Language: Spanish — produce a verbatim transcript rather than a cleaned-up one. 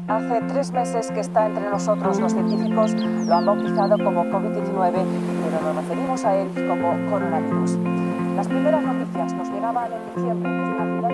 Hace tres meses que está entre nosotros. Los científicos lo han bautizado como COVID diecinueve, pero nos referimos a él como coronavirus. Las primeras noticias nos llegaban en diciembre desde la ciudad